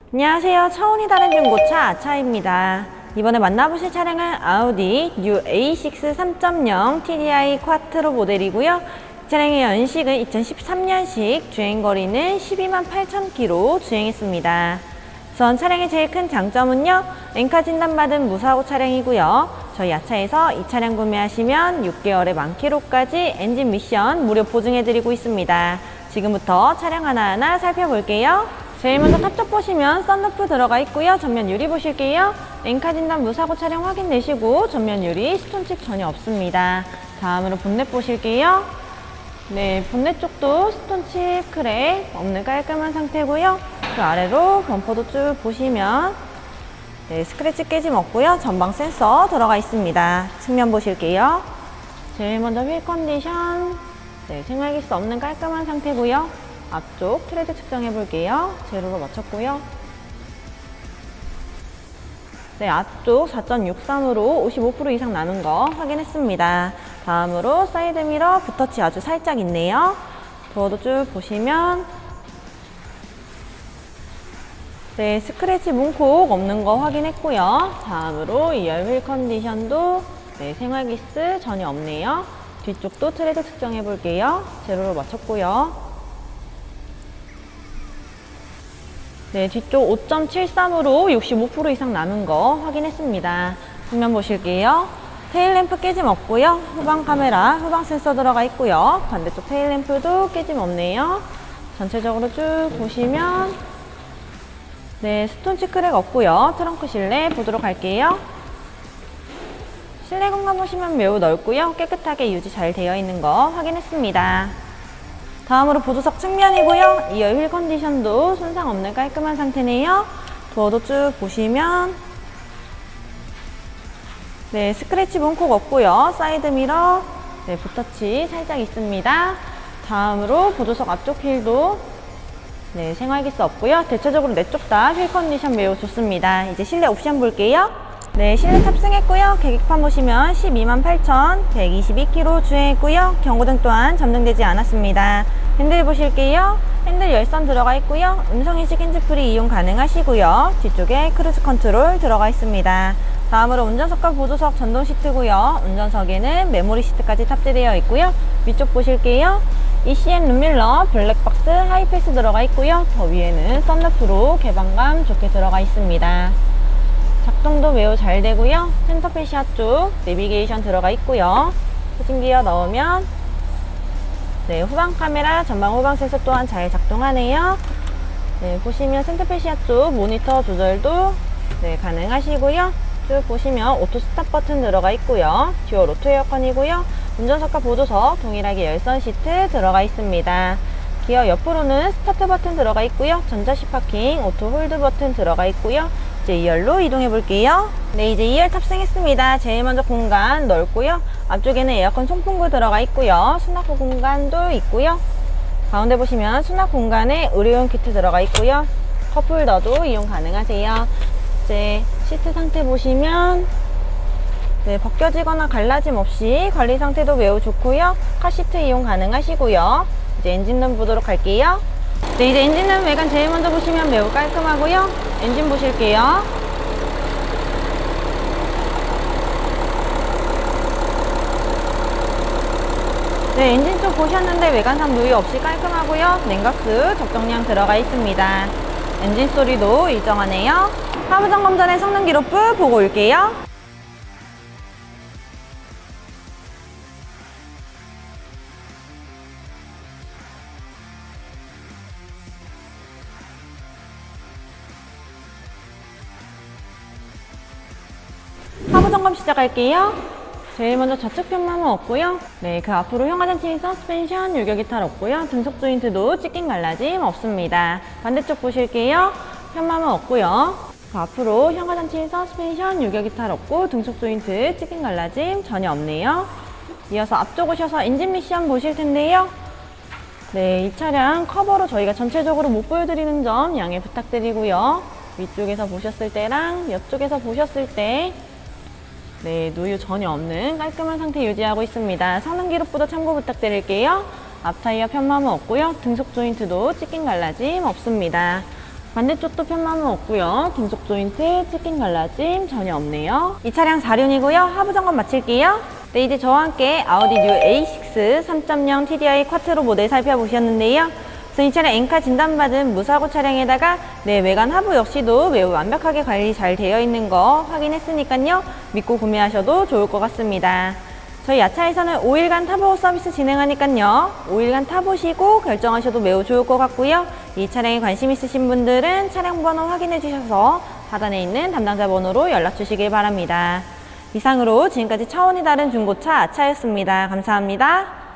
안녕하세요. 차원이 다른 중고차 아차입니다. 이번에 만나보실 차량은 아우디 뉴 A6 3.0 TDI 쿼트로 모델이고요. 이 차량의 연식은 2013년식, 주행거리는 128,000km 주행했습니다. 우선 차량의 제일 큰 장점은요, 엔카 진단받은 무사고 차량이고요. 저희 아차에서 이 차량 구매하시면 6개월에 10,000km까지 엔진 미션 무료 보증해드리고 있습니다. 지금부터 차량 하나하나 살펴볼게요. 제일 먼저 탑쪽 보시면 썬루프 들어가 있고요. 전면 유리 보실게요. 엔카 진단 무사고 차량 확인되시고 전면 유리 스톤칩 전혀 없습니다. 다음으로 본넷 보실게요. 네, 본넷 쪽도 스톤칩 크랙 없는 깔끔한 상태고요. 그 아래로 범퍼도 쭉 보시면 네, 스크래치 깨짐 없고요. 전방 센서 들어가 있습니다. 측면 보실게요. 제일 먼저 휠 컨디션, 네, 생활기스 없는 깔끔한 상태고요. 앞쪽 트레드 측정해 볼게요. 제로로 맞췄고요. 네, 앞쪽 4.63으로 55% 이상 나는 거 확인했습니다. 다음으로 사이드 미러 붓터치 아주 살짝 있네요. 도어도 쭉 보시면 네, 스크래치 문콕 없는 거 확인했고요. 다음으로 2열 휠 컨디션도 네, 생활기스 전혀 없네요. 뒤쪽도 트레드 측정해 볼게요. 제로로 맞췄고요. 네, 뒤쪽 5.73으로 65% 이상 남은 거 확인했습니다. 측면 보실게요. 테일램프 깨짐 없고요. 후방 카메라, 후방 센서 들어가 있고요. 반대쪽 테일램프도 깨짐 없네요. 전체적으로 쭉 보시면 네, 스톤치 크랙 없고요. 트렁크 실내 보도록 할게요. 실내 공간 보시면 매우 넓고요. 깨끗하게 유지 잘 되어 있는 거 확인했습니다. 다음으로 보조석 측면이고요. 2열 휠 컨디션도 손상 없는 깔끔한 상태네요. 도어도 쭉 보시면 네, 스크래치 문콕 없고요. 사이드 미러, 네, 붓터치 살짝 있습니다. 다음으로 보조석 앞쪽 휠도 네, 생활기스 없고요. 대체적으로 네 쪽 다 휠 컨디션 매우 좋습니다. 이제 실내 옵션 볼게요. 네, 실내 탑승했고요. 계기판 보시면 128,122km 주행했고요. 경고등 또한 점등되지 않았습니다. 핸들 보실게요. 핸들 열선 들어가 있고요. 음성인식 핸즈프리 이용 가능하시고요. 뒤쪽에 크루즈 컨트롤 들어가 있습니다. 다음으로 운전석과 보조석 전동 시트고요. 운전석에는 메모리 시트까지 탑재되어 있고요. 위쪽 보실게요. ECM 룸밀러, 블랙박스, 하이패스 들어가 있고요. 더 위에는 썬루프로 개방감 좋게 들어가 있습니다. 작동도 매우 잘 되고요. 센터페시아 쪽 내비게이션 들어가 있고요. 후진기어 넣으면 네, 후방 카메라, 전방 후방 센서 또한 잘 작동하네요. 네, 보시면 센터페시아 쪽 모니터 조절도 네, 가능하시고요. 쭉 보시면 오토 스탑 버튼 들어가 있고요. 듀얼 오토 에어컨이고요. 운전석과 보조석 동일하게 열선 시트 들어가 있습니다. 기어 옆으로는 스타트 버튼 들어가 있고요. 전자시 파킹, 오토 홀드 버튼 들어가 있고요. 이제 2열로 이동해 볼게요. 네, 이제 2열 탑승했습니다. 제일 먼저 공간 넓고요. 앞쪽에는 에어컨 송풍구 들어가 있고요. 수납구 공간도 있고요. 가운데 보시면 수납 공간에 의료용 키트 들어가 있고요. 컵홀더도 이용 가능하세요. 이제 시트 상태 보시면 네, 벗겨지거나 갈라짐 없이 관리 상태도 매우 좋고요. 카시트 이용 가능하시고요. 이제 엔진룸 보도록 할게요. 네, 이제 엔진룸 외관 제일 먼저 보시면 매우 깔끔하고요. 엔진 보실게요. 네, 엔진 쪽 보셨는데 외관상 누유 없이 깔끔하고요. 냉각수 적정량 들어가 있습니다. 엔진 소리도 일정하네요. 하부 점검 전에 성능 기록부 보고 올게요. 하부 점검 시작할게요. 제일 먼저 좌측 편마모 없고요. 네, 그 앞으로 형하단층 서스펜션 유격 이탈 없고요. 등속 조인트도 찢긴 갈라짐 없습니다. 반대쪽 보실게요. 편마모 없고요. 그 앞으로 형하단층 서스펜션 유격 이탈 없고 등속 조인트 찢긴 갈라짐 전혀 없네요. 이어서 앞쪽 오셔서 엔진 미션 보실 텐데요. 네, 이 차량 커버로 저희가 전체적으로 못 보여드리는 점 양해 부탁드리고요. 위쪽에서 보셨을 때랑 옆쪽에서 보셨을 때 네, 누유 전혀 없는 깔끔한 상태 유지하고 있습니다. 성능 기록부도 참고 부탁드릴게요. 앞타이어 편마모 없고요. 등속 조인트도 찢긴 갈라짐 없습니다. 반대쪽도 편마모 없고요. 김속 조인트, 치킨 갈라짐 전혀 없네요. 이 차량 4륜이고요. 하부 점검 마칠게요. 네, 이제 저와 함께 아우디 뉴 A6 3.0 TDI 쿼트로 모델 살펴보셨는데요. 우선 이 차량 엔카 진단받은 무사고 차량에다가 외관 하부 역시도 매우 완벽하게 관리 잘 되어 있는 거 확인했으니까요. 믿고 구매하셔도 좋을 것 같습니다. 저희 야차에서는 5일간 타보 서비스 진행하니까요. 5일간 타보시고 결정하셔도 매우 좋을 것 같고요. 이 차량에 관심 있으신 분들은 차량 번호 확인해 주셔서 하단에 있는 담당자 번호로 연락 주시길 바랍니다. 이상으로 지금까지 차원이 다른 중고차 아차였습니다. 감사합니다.